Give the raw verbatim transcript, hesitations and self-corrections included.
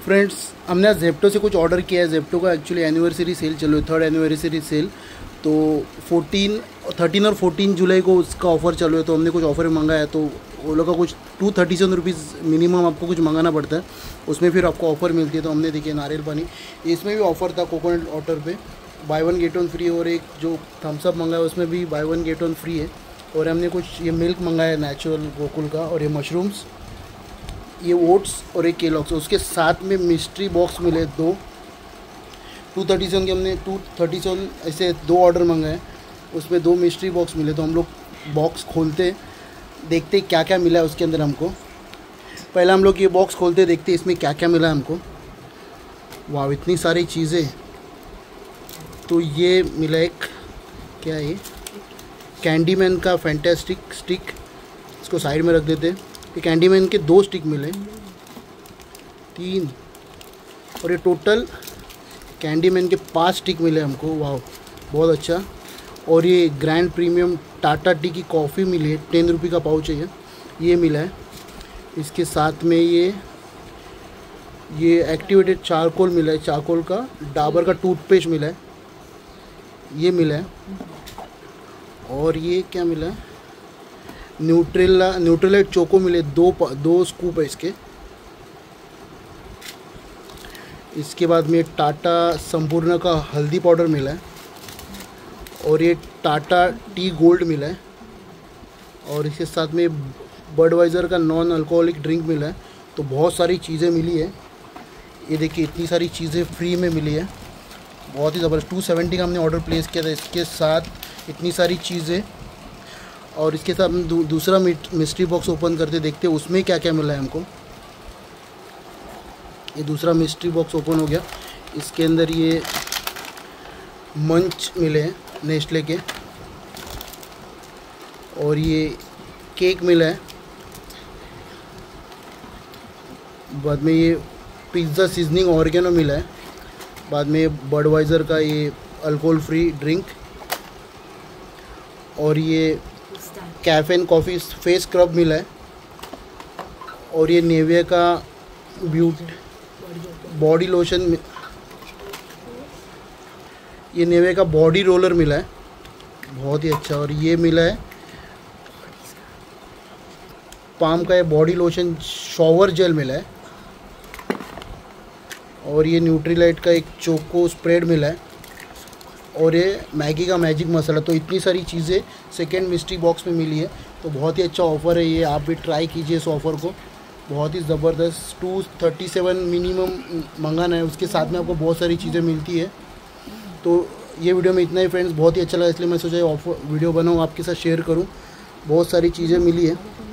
Friends, हमने आज Zepto से कुछ ऑर्डर किया है। जेप्टो का एक्चुअली एनिवर्सरी सेल चलो है, थर्ड एनिवर्सरी सेल। तो फोर्टीन थर्टीन और फोर्टीन जुलाई को उसका ऑफ़र चालू है। तो हमने कुछ ऑफ़र मंगाया है, तो वो लोग का कुछ two thirty seven rupees minimum आपको कुछ मंगाना पड़ता है, उसमें फिर आपको ऑफ़र मिलती है। तो हमने देखिए नारियल पानी, इसमें भी ऑफ़र था कोकोनट वाटर पे, buy one get one free. और एक जो थम्स अप मंगाया उसमें भी buy one get one free है। और हमने कुछ ये मिल्क मंगाया नेचुरल गोकुल का, और ये मशरूम्स, ये ओट्स और एक केलॉग्स। उसके साथ में मिस्ट्री बॉक्स मिले दो, टू थर्टी सेवन के हमने टू थर्टी सेवन ऐसे दो ऑर्डर मंगाए, उसमें दो मिस्ट्री बॉक्स मिले। तो हम लोग बॉक्स खोलते देखते क्या क्या मिला है उसके अंदर हमको। पहले हम लोग ये बॉक्स खोलते देखते इसमें क्या क्या मिला है हमको। वाह, इतनी सारी चीज़ें। तो ये मिला एक, क्या है ये, कैंडीमैन का फैंटास्टिक स्टिक, इसको साइड में रख देते। ये कैंडीमैन के दो स्टिक मिले, तीन, और ये टोटल कैंडीमैन के पांच स्टिक मिले हमको। वाह, बहुत अच्छा। और ये ग्रैंड प्रीमियम टाटा टी की कॉफ़ी मिली है, टेन रुपये का पाउच है ये ये मिला है। इसके साथ में ये ये एक्टिवेटेड चारकोल मिला है, चारकोल का। डाबर का टूथपेस्ट मिला है, ये मिला है। और ये क्या मिला है, न्यूट्रेला न्यूट्रेलाइट चोको मिले, दो दो स्कूप है इसके। इसके बाद में टाटा संपूर्ण का हल्दी पाउडर मिला है, और ये टाटा टी गोल्ड मिला है। और इसके साथ में बडवाइज़र का नॉन अल्कोहलिक ड्रिंक मिला है। तो बहुत सारी चीज़ें मिली है। ये देखिए, इतनी सारी चीज़ें फ्री में मिली है, बहुत ही ज़बरदस्त। टू सेवेंटी का हमने ऑर्डर प्लेस किया था, इसके साथ इतनी सारी चीज़ें। और इसके साथ हम दू, दूसरा मिस्ट्री बॉक्स ओपन करते देखते उसमें क्या क्या मिला है हमको। ये दूसरा मिस्ट्री बॉक्स ओपन हो गया। इसके अंदर ये मंच मिले हैं नेस्ले के, और ये केक मिला है। बाद में ये पिज़्ज़ा सीजनिंग ऑर्गेनो मिला है। बाद में बडवाइज़र का ये अल्कोहल फ्री ड्रिंक, और ये कैफ़ीन कॉफ़ी फेस स्क्रब मिला है। और ये नेविया का ब्यूटी बॉडी लोशन, ये नेविया का बॉडी रोलर मिला है, बहुत ही अच्छा। और ये मिला है पाम का ये बॉडी लोशन शॉवर जेल मिला है। और ये न्यूट्रीलाइट का एक चोको स्प्रेड मिला है, और ये मैगी का मैजिक मसाला। तो इतनी सारी चीज़ें सेकेंड मिस्ट्री बॉक्स में मिली है। तो बहुत ही अच्छा ऑफ़र है ये, आप भी ट्राई कीजिए इस ऑफ़र को, बहुत ही ज़बरदस्त। टू थर्टी सेवन मिनिमम मंगाना है, उसके साथ में आपको बहुत सारी चीज़ें मिलती है। तो ये वीडियो में इतना ही फ्रेंड्स, बहुत ही अच्छा लगा, इसलिए मैं सोचा ऑफर वीडियो बनाऊँ आपके साथ शेयर करूँ। बहुत सारी चीज़ें मिली है।